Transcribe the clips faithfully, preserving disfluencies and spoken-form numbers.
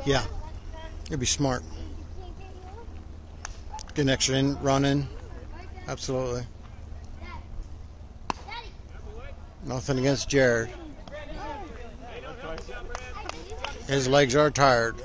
Yeah, it'd be smart. Get an extra in, run in. Absolutely. Nothing against Jared. His legs are tired.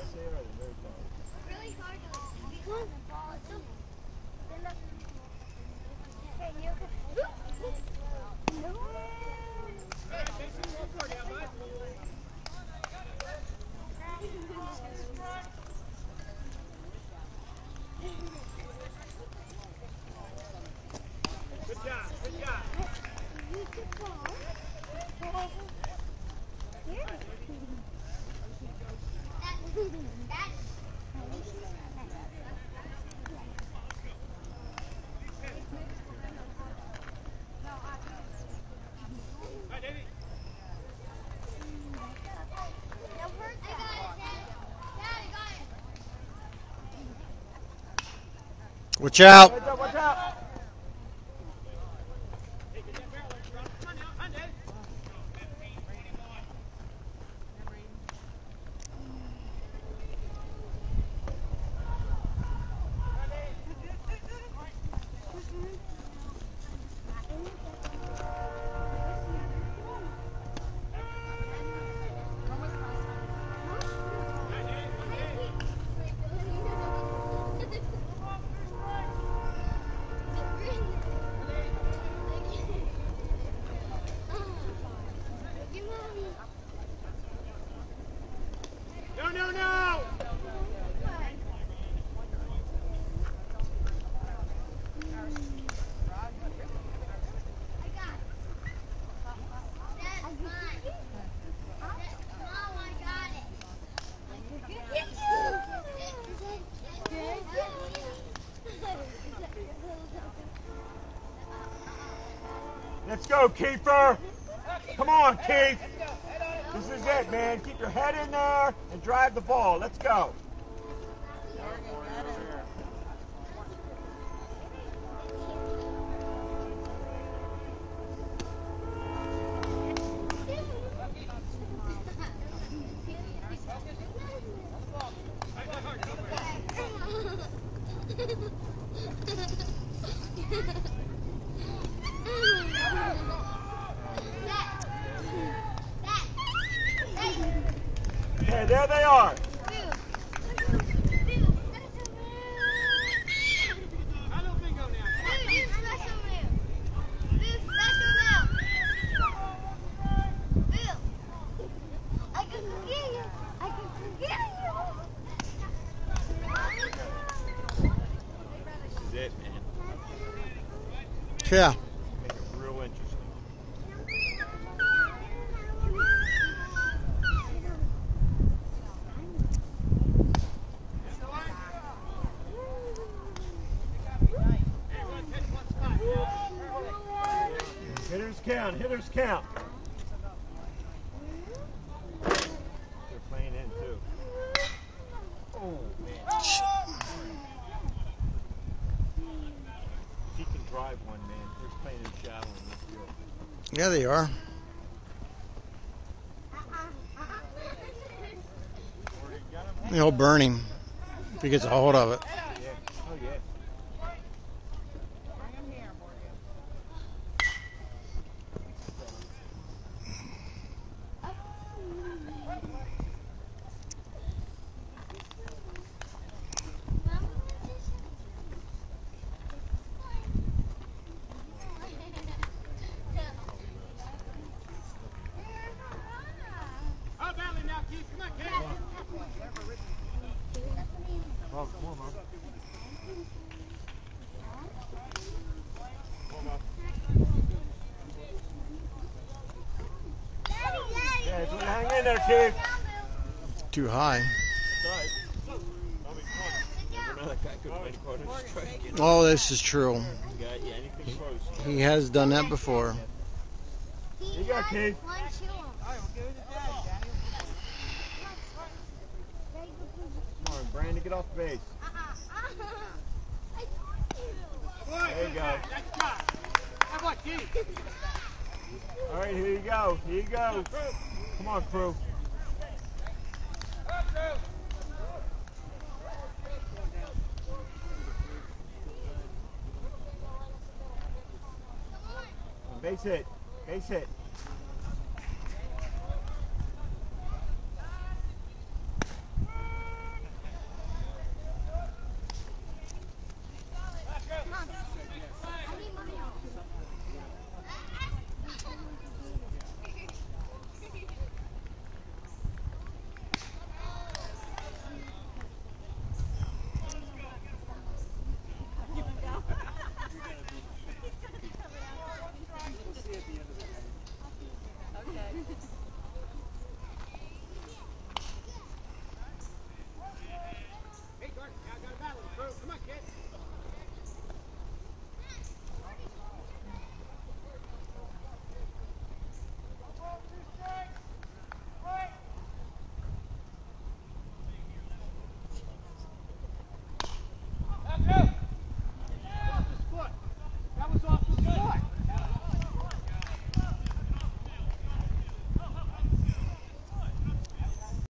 Watch out. Watch out, watch out. Let's go, Kiefer. Come on, Keith. This is it, man. Keep your head in there and drive the ball. Let's go. Okay, there they are. This is it, man. Yeah. Make it real interesting. Hitters count, hitters count. They're playing in too. Oh, man. If he can drive one, man, he's playing in shallow in this field. Yeah, they are. He'll burn him if he gets a hold of it. Yeah. Oh, yeah. Oh, come on, Mom. Yeah, just hang in there, Keith. Too high. Oh, this is true. He has done that before. You got Keith. Come on, Brandon, get off base. There you go. All right, here you go. Here you go. Come on, crew. Base hit. Base hit.